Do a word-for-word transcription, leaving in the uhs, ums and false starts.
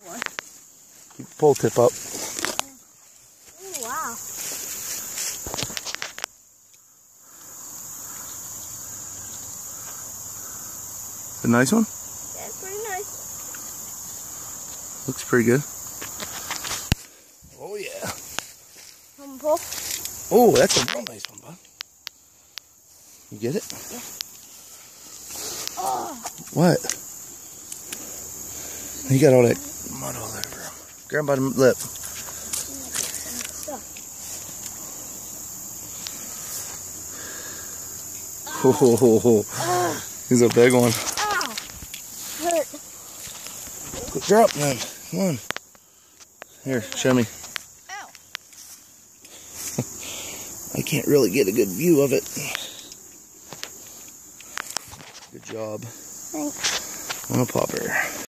one. Keep the pole tip up. Oh, wow. A nice one? That's pretty nice. Looks pretty good. Oh yeah. Come pull. Oh, that's a real nice one, bud. You get it? Yeah. Oh. What? You got all that mud all over him. Grab him by the lip. Oh, ho, ho, ho. He's a big one. Ow. Hurt. Quit dropping him. Come on. Here, show me. Ow. I can't really get a good view of it. Good job. Thanks. I'm a popper.